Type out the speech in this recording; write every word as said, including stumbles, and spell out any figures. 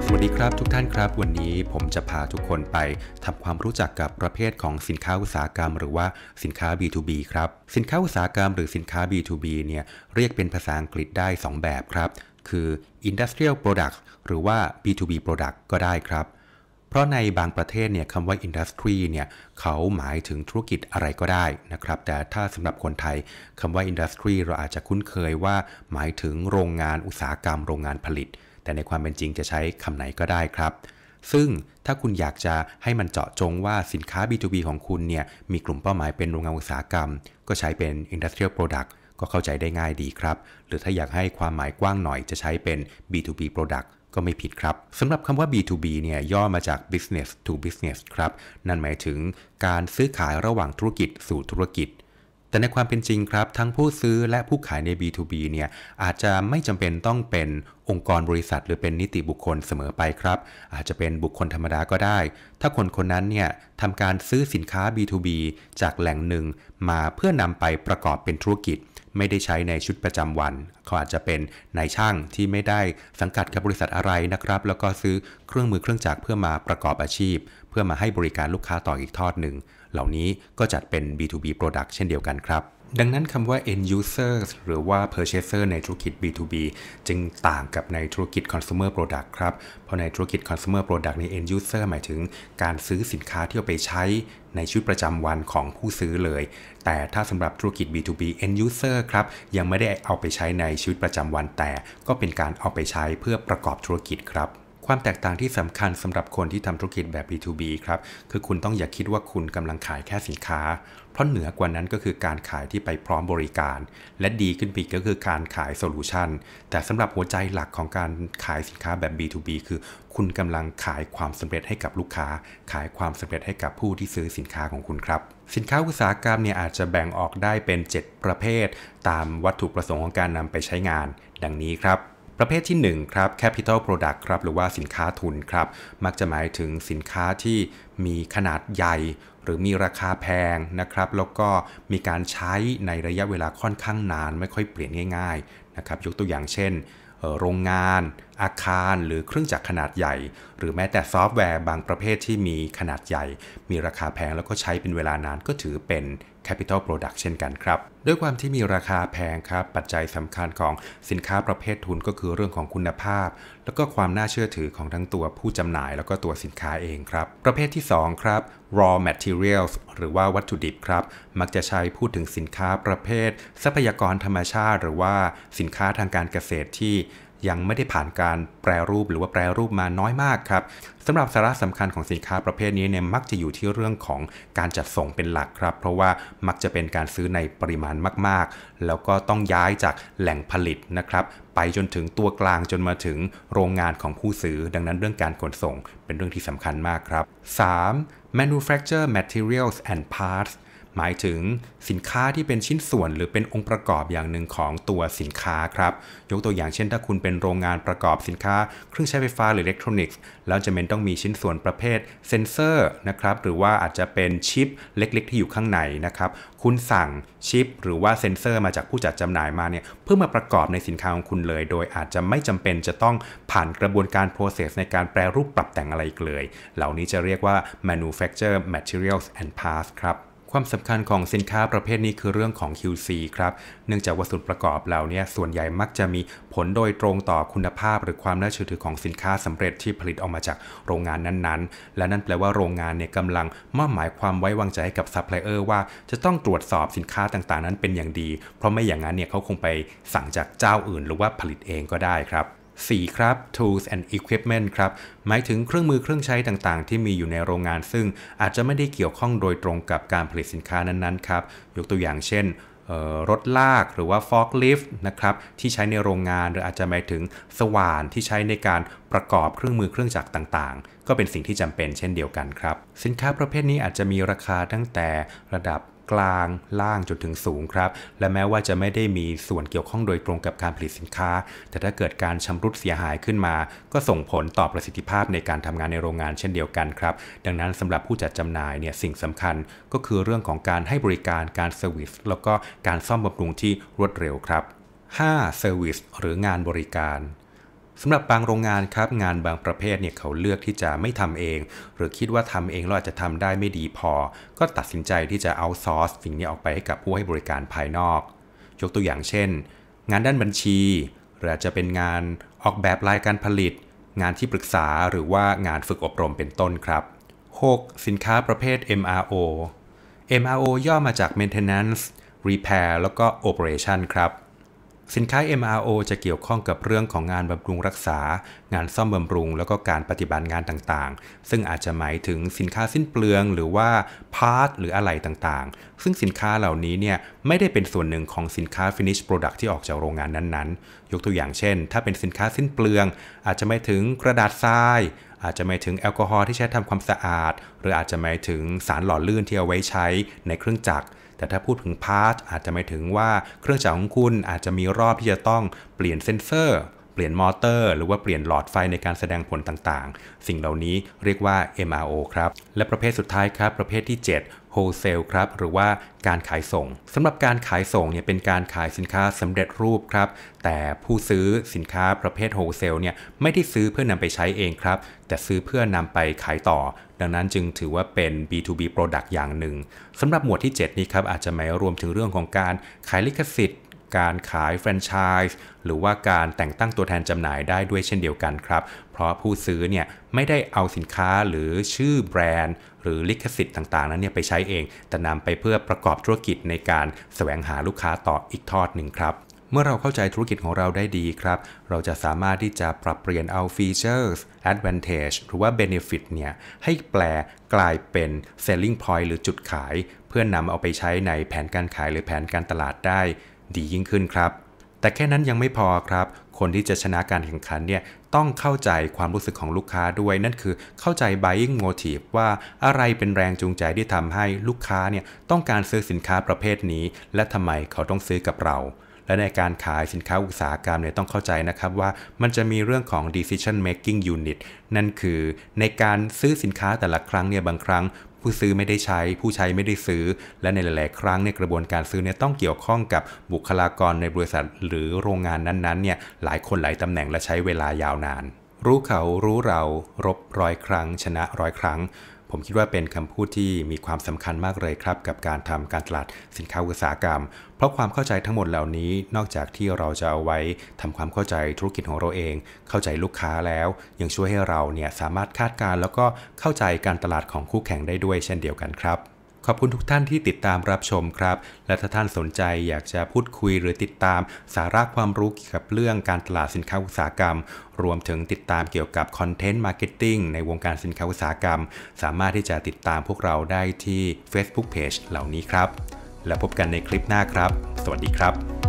สวัสดีครับทุกท่านครับวันนี้ผมจะพาทุกคนไปทำความรู้จักกับประเภทของสินค้าอุตสาหกรรมหรือว่าสินค้า บี ทู บี ครับสินค้าอุตสาหกรรมหรือสินค้า บี ทู บี เนี่ยเรียกเป็นภาษาอังกฤษได้สองแบบครับคือ Industrial Product หรือว่า บี ทู บี Product ก็ได้ครับเพราะในบางประเทศเนี่ยคำว่า Industry เนี่ยเขาหมายถึงธุรกิจอะไรก็ได้นะครับแต่ถ้าสำหรับคนไทยคำว่า Industry เราอาจจะคุ้นเคยว่าหมายถึงโรงงานอุตสาหกรรมโรงงานผลิตแต่ในความเป็นจริงจะใช้คำไหนก็ได้ครับซึ่งถ้าคุณอยากจะให้มันเจาะจงว่าสินค้า บี ทู บี ของคุณเนี่ยมีกลุ่มเป้าหมายเป็นโรงงานอุตสาหกรรมก็ใช้เป็น Industrial Product ก็เข้าใจได้ง่ายดีครับหรือถ้าอยากให้ความหมายกว้างหน่อยจะใช้เป็น บี ทู บี Product ก็ไม่ผิดครับสำหรับคำว่า บี ทู บี เนี่ยย่อมาจาก Business to Business ครับนั่นหมายถึงการซื้อขายระหว่างธุรกิจสู่ธุรกิจแต่ในความเป็นจริงครับทั้งผู้ซื้อและผู้ขายใน บี ทู บี เนี่ยอาจจะไม่จำเป็นต้องเป็นองค์กรบริษัทหรือเป็นนิติบุคคลเสมอไปครับอาจจะเป็นบุคคลธรรมดาก็ได้ถ้าคนคนนั้นเนี่ยทำการซื้อสินค้า บี ทู บี จากแหล่งหนึ่งมาเพื่อนำไปประกอบเป็นธุรกิจไม่ได้ใช้ในชุดประจำวันเขาอาจจะเป็นนายช่างที่ไม่ได้สังกัดกับบริษัทอะไรนะครับแล้วก็ซื้อเครื่องมือเครื่องจักรเพื่อมาประกอบอาชีพเพื่อมาให้บริการลูกค้าต่ออีกทอดหนึ่งเหล่านี้ก็จัดเป็น บี ทู บี Product เช่นเดียวกันครับดังนั้นคำว่า end user หรือว่า purchaser ในธุรกิจ บี ทู บี จึงต่างกับในธุรกิจ consumer product ครับเพราะในธุรกิจ consumer product ใน end user หมายถึงการซื้อสินค้าที่เอาไปใช้ในชีวิตประจำวันของผู้ซื้อเลยแต่ถ้าสำหรับธุรกิจ บี ทู บี end user ครับยังไม่ได้เอาไปใช้ในชีวิตประจำวันแต่ก็เป็นการเอาไปใช้เพื่อประกอบธุรกิจครับความแตกต่างที่สำคัญสำหรับคนที่ทำธุรกิจแบบ บี ทู บี ครับคือคุณต้องอย่าคิดว่าคุณกำลังขายแค่สินค้าเพราะเหนือกว่านั้นก็คือการขายที่ไปพร้อมบริการและดีขึ้นไปก็คือการขายโซลูชันแต่สำหรับหัวใจหลักของการขายสินค้าแบบ บี ทู บี คือคุณกำลังขายความสำเร็จให้กับลูกค้าขายความสำเร็จให้กับผู้ที่ซื้อสินค้าของคุณครับสินค้าอุตสาหกรรมเนี่ยอาจจะแบ่งออกได้เป็นเจ็ดประเภทตามวัตถุประสงค์ของการนำไปใช้งานดังนี้ครับประเภทที่หนึ่งครับ Capital Product ครับหรือว่าสินค้าทุนครับมักจะหมายถึงสินค้าที่มีขนาดใหญ่หรือมีราคาแพงนะครับแล้วก็มีการใช้ในระยะเวลาค่อนข้างนานไม่ค่อยเปลี่ยนง่ายๆนะครับยกตัวอย่างเช่นโรงงานอาคารหรือเครื่องจักรขนาดใหญ่หรือแม้แต่ซอฟต์แวร์บางประเภทที่มีขนาดใหญ่มีราคาแพงแล้วก็ใช้เป็นเวลานานก็ถือเป็น Capital Product เช่นกันครับด้วยความที่มีราคาแพงครับปัจจัยสำคัญของสินค้าประเภททุนก็คือเรื่องของคุณภาพแล้วก็ความน่าเชื่อถือของทั้งตัวผู้จำหน่ายแล้วก็ตัวสินค้าเองครับประเภทที่สองครับ raw materials หรือว่าวัตถุดิบครับมักจะใช้พูดถึงสินค้าประเภททรัพยากรธรรมชาติหรือว่าสินค้าทางการเกษตรที่ยังไม่ได้ผ่านการแปรรูปหรือว่าแปรรูปมาน้อยมากครับสำหรับสาระสำคัญของสินค้าประเภทนี้เนี่ยมักจะอยู่ที่เรื่องของการจัดส่งเป็นหลักครับเพราะว่ามักจะเป็นการซื้อในปริมาณมากๆแล้วก็ต้องย้ายจากแหล่งผลิตนะครับไปจนถึงตัวกลางจนมาถึงโรงงานของผู้ซื้อดังนั้นเรื่องการขนส่งเป็นเรื่องที่สำคัญมากครับ สาม manufacture materials and partsหมายถึงสินค้าที่เป็นชิ้นส่วนหรือเป็นองค์ประกอบอย่างหนึ่งของตัวสินค้าครับยกตัวอย่างเช่นถ้าคุณเป็นโรงงานประกอบสินค้าเครื่องใช้ไฟฟ้าหรืออิเล็กทรอนิกส์แล้วจำเป็นต้องมีชิ้นส่วนประเภทเซ็นเซอร์นะครับหรือว่าอาจจะเป็นชิปเล็กๆที่อยู่ข้างในนะครับคุณสั่งชิปหรือว่าเซ็นเซอร์มาจากผู้จัดจำหน่ายมาเนี่ยเพื่อมาประกอบในสินค้าของคุณเลยโดยอาจจะไม่จำเป็นจะต้องผ่านกระบวนการ process ในการแปรรูปปรับแต่งอะไรอีกเลยเหล่านี้จะเรียกว่า manufacture materials and parts ครับความสำคัญของสินค้าประเภทนี้คือเรื่องของ คิว ซี ครับเนื่องจากวัสดุประกอบเหล่านี้ส่วนใหญ่มักจะมีผลโดยตรงต่อคุณภาพหรือความน่าเชื่อถือของสินค้าสำเร็จที่ผลิตออกมาจากโรงงานนั้นๆและนั่นแปลว่าโรงงานเนี่ยกำลังมอบหมายความไว้วางใจให้กับซัพพลายเออร์ว่าจะต้องตรวจสอบสินค้าต่างๆนั้นเป็นอย่างดีเพราะไม่อย่างนั้นเนี่ยเขาคงไปสั่งจากเจ้าอื่นหรือว่าผลิตเองก็ได้ครับสี่ครับ tools and equipment ครับหมายถึงเครื่องมือเครื่องใช้ต่างๆที่มีอยู่ในโรงงานซึ่งอาจจะไม่ได้เกี่ยวข้องโดยตรงกับการผลิตสินค้านั้นๆครับยกตัวอย่างเช่นรถลากหรือว่า forklift นะครับที่ใช้ในโรงงานหรืออาจจะหมายถึงสว่านที่ใช้ในการประกอบเครื่องมือเครื่องจักรต่างๆก็เป็นสิ่งที่จำเป็นเช่นเดียวกันครับสินค้าประเภทนี้อาจจะมีราคาตั้งแต่ระดับกลางล่างจนถึงสูงครับและแม้ว่าจะไม่ได้มีส่วนเกี่ยวข้องโดยตรงกับการผลิตสินค้าแต่ถ้าเกิดการชำรุดเสียหายขึ้นมาก็ส่งผลต่อประสิทธิภาพในการทำงานในโรงงานเช่นเดียวกันครับดังนั้นสำหรับผู้จัดจำหน่ายเนี่ยสิ่งสำคัญก็คือเรื่องของการให้บริการการเซอร์วิสแล้วก็การซ่อมบำรุงที่รวดเร็วครับ ห้า Service หรืองานบริการสำหรับบางโรงงานครับงานบางประเภทเนี่ยเขาเลือกที่จะไม่ทำเองหรือคิดว่าทำเองเราอาจจะทำได้ไม่ดีพอก็ตัดสินใจที่จะเอาซอร์สสิ่งนี้ออกไปให้กับผู้ให้บริการภายนอกยกตัวอย่างเช่นงานด้านบัญชีหรืออาจจะเป็นงานออกแบบรายการผลิตงานที่ปรึกษาหรือว่างานฝึกอบรมเป็นต้นครับหกสินค้าประเภท เอ็ม อาร์ โอ เอ็ม อาร์ โอ ย่อมาจาก Maintenance Repair แล้วก็ Operation ครับสินค้า เอ็ม อาร์ โอ จะเกี่ยวข้องกับเรื่องของงานบำรุงรักษางานซ่อมบำรุงแล้วก็การปฏิบัติงานต่างๆซึ่งอาจจะหมายถึงสินค้าสิ้นเปลืองหรือว่าพาร์ทหรืออะไหล่ต่างๆซึ่งสินค้าเหล่านี้เนี่ยไม่ได้เป็นส่วนหนึ่งของสินค้า Finish Product ที่ออกจากโรงงานนั้นๆยกตัวอย่างเช่นถ้าเป็นสินค้าสิ้นเปลืองอาจจะหมายถึงกระดาษทรายอาจจะหมายถึงแอลกอฮอล์ที่ใช้ทำความสะอาดหรืออาจจะหมายถึงสารหล่อลื่นที่เอาไว้ใช้ในเครื่องจักรแต่ถ้าพูดถึงพาร์ทอาจจะหมายถึงว่าเครื่องจักรของคุณอาจจะมีรอบที่จะต้องเปลี่ยนเซ็นเซอร์เปลี่ยนมอเตอร์หรือว่าเปลี่ยนหลอดไฟในการแสดงผลต่างๆสิ่งเหล่านี้เรียกว่า เอ็ม อาร์ โอ ครับและประเภทสุดท้ายครับประเภทที่เจ็ด Wholesale ครับหรือว่าการขายส่งสำหรับการขายส่งเนี่ยเป็นการขายสินค้าสำเร็จรูปครับแต่ผู้ซื้อสินค้าประเภท Wholesale เนี่ยไม่ได้ซื้อเพื่อนำไปใช้เองครับแต่ซื้อเพื่อนำไปขายต่อดังนั้นจึงถือว่าเป็น บี ทู บี Product อย่างหนึ่งสำหรับหมวดที่เจ็ดนี้ครับอาจจะหมายรวมถึงเรื่องของการขายลิขสิทธิ์การขายแฟรนไชส์หรือว่าการแต่งตั้งตัวแทนจำหน่ายได้ด้วยเช่นเดียวกันครับเพราะผู้ซื้อเนี่ยไม่ได้เอาสินค้าหรือชื่อแบรนด์หรือลิขสิทธิ์ต่างๆนั้นเนี่ยไปใช้เองแต่นำไปเพื่อประกอบธุรกิจในการแสวงหาลูกค้าต่ออีกทอดหนึ่งครับเมื่อเราเข้าใจธุรกิจของเราได้ดีครับเราจะสามารถที่จะปรับเปลี่ยนเอา features advantage หรือว่า benefit เนี่ยให้แปลกลายเป็น selling point หรือจุดขายเพื่อนำเอาไปใช้ในแผนการขายหรือแผนการตลาดได้ดียิ่งขึ้นครับแต่แค่นั้นยังไม่พอครับคนที่จะชนะการแข่งขันเนี่ยต้องเข้าใจความรู้สึกของลูกค้าด้วยนั่นคือเข้าใจ buying motive ว่าอะไรเป็นแรงจูงใจที่ทำให้ลูกค้าเนี่ยต้องการซื้อสินค้าประเภทนี้และทำไมเขาต้องซื้อกับเราและในการขายสินค้าอุตสาหกรรมเนี่ยต้องเข้าใจนะครับว่ามันจะมีเรื่องของ decision making unit นั่นคือในการซื้อสินค้าแต่ละครั้งเนี่ยบางครั้งผู้ซื้อไม่ได้ใช้ผู้ใช้ไม่ได้ซื้อและในหลายๆครั้งในกระบวนการซื้อเนี่ยต้องเกี่ยวข้องกับบุคลากรในบริษัทหรือโรงงานนั้นๆเนี่ยหลายคนหลายตำแหน่งและใช้เวลายาวนานรู้เขารู้เรารบร้อยครั้งชนะร้อยครั้งผมคิดว่าเป็นคำพูดที่มีความสำคัญมากเลยครับกับการทำการตลาดสินค้าอุตสาหกรรมเพราะความเข้าใจทั้งหมดเหล่านี้นอกจากที่เราจะเอาไว้ทำความเข้าใจธุรกิจของเราเองเข้าใจลูกค้าแล้วยังช่วยให้เราเนี่ยสามารถคาดการณ์แล้วก็เข้าใจการตลาดของคู่แข่งได้ด้วยเช่นเดียวกันครับขอบคุณทุกท่านที่ติดตามรับชมครับและถ้าท่านสนใจอยากจะพูดคุยหรือติดตามสาระความรู้เกี่ยวกับเรื่องการตลาดสินค้าอุตสาหกรรมรวมถึงติดตามเกี่ยวกับคอนเทนต์มาร์เก็ตติ้งในวงการสินค้าอุตสาหกรรมสามารถที่จะติดตามพวกเราได้ที่ Facebook Page เหล่านี้ครับแล้วพบกันในคลิปหน้าครับสวัสดีครับ